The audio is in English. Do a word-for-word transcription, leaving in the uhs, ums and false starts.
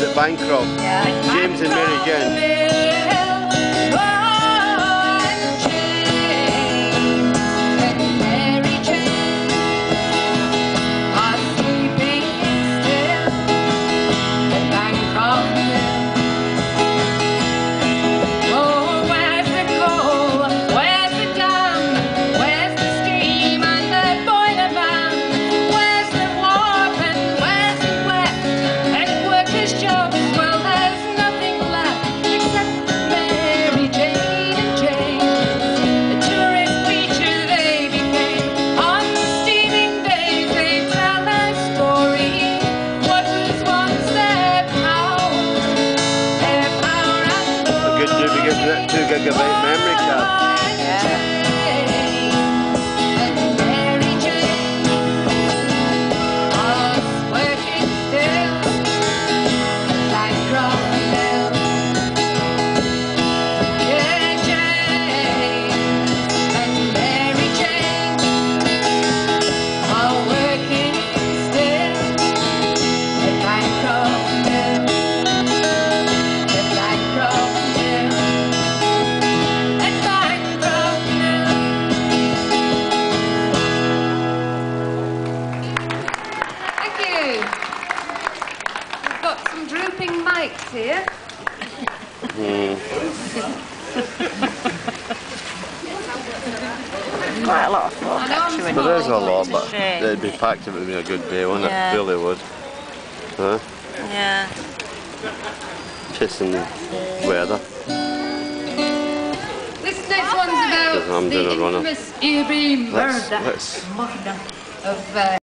at Bancroft. Yeah. James and Mary Jane. Two gigabyte memory card. Yeah. Drooping mics here. Mm. Quite a lot of folk actually. There is a lot, but it'd be packed if it would be a good day, wouldn't yeah. it? Really would. Huh? Yeah. Kissing weather. This next one's about I'm the doing a runner. infamous Erie murder. Let's, let's. murder of. Uh,